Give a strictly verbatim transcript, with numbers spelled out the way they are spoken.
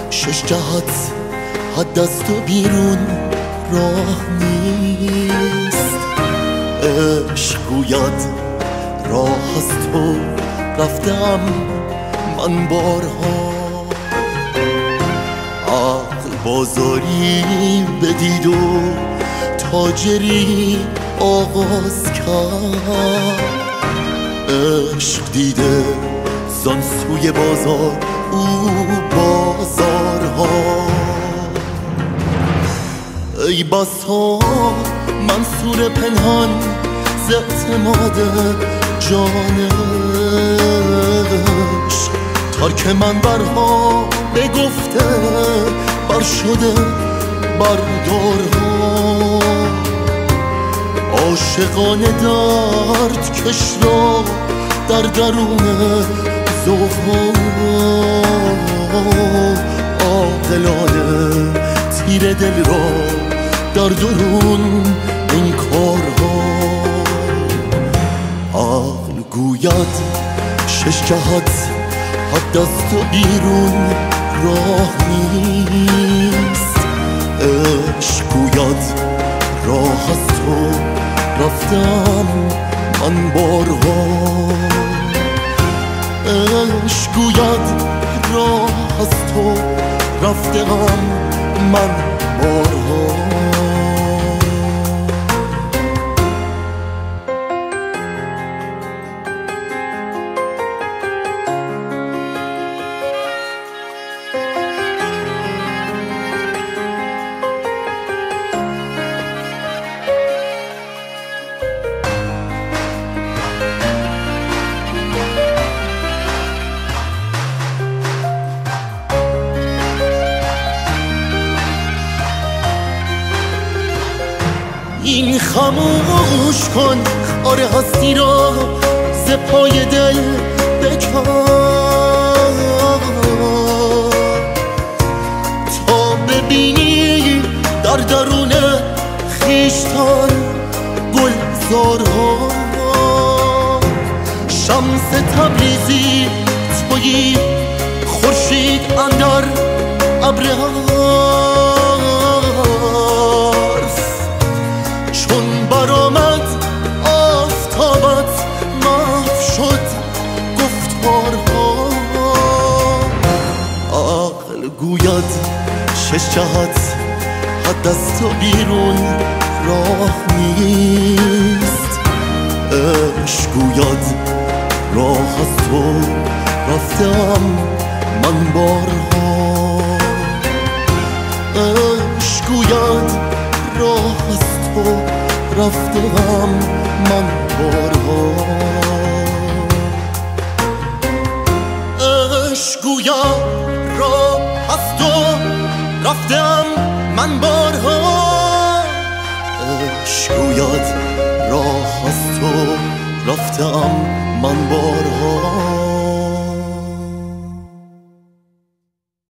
شش جهت حد از تو بیرون راه نیست. عشق گوید راه از تو رفتم من بارها، عقل بازاری بدید و تاجری آغاز کرد. عشق دیده زان سوی بازار او بازارها. ای بسا منصور پنهان ز اعتماد جانش، ترک من برها بگفته بر شده بردارها. عاشقانه درد کش را در درون ذوقها، عاقلانه تیر دل را در درون این کارها. عقل گوید شش جهت حد از تو بیرون راه نیست. عشق گوید راه از تو رفتم من بارها. عشق گوید راه از تو رفتم من بارها. این خاموش کن خار هستی را ز پای دل بکن، تا ببینی در درون خویشتن گلزارها. شمس تبریزی تویی خورشید اندر ابر برآمد آفتابت محو شد گفتارها. عقل گوید شش جهت حد از تو بیرون راه نیست. عشق گوید راه از تو رفتم من بارها. عشق گوید راه از تو رفتم من بارها. عشق گوید راه از تو رفتم من بارها. عشق گوید راه از تو رفتم